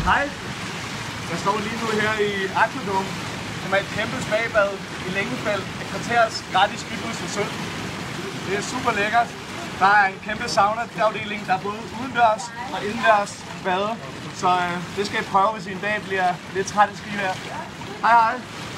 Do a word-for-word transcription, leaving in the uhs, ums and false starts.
Hej! Jeg står lige nu her i Aquadome, som er et kæmpe spagbad i Længefeldt, et kvarters gratis skibhus for sølv. Det er super lækkert. Der er en kæmpe sauna-afdeling, der er både udendørs og indendørs bade. Så øh, det skal I prøve, hvis I en dag bliver lidt træt i skivejr. Hej hej!